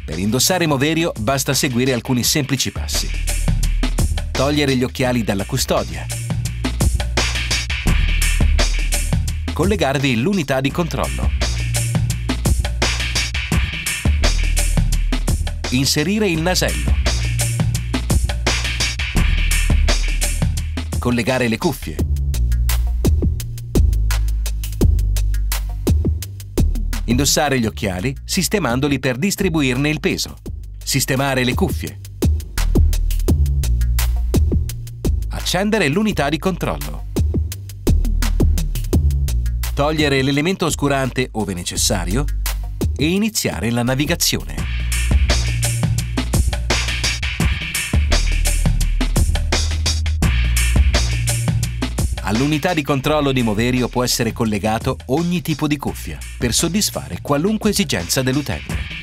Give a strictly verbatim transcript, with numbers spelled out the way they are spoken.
Per indossare Moverio basta seguire alcuni semplici passi. Togliere gli occhiali dalla custodia. Collegarvi l'unità di controllo. Inserire il nasello. Collegare le cuffie. Indossare gli occhiali sistemandoli per distribuirne il peso. Sistemare le cuffie. Accendere l'unità di controllo. Togliere l'elemento oscurante ove necessario e iniziare la navigazione. All'unità di controllo di Moverio può essere collegato ogni tipo di cuffia per soddisfare qualunque esigenza dell'utente.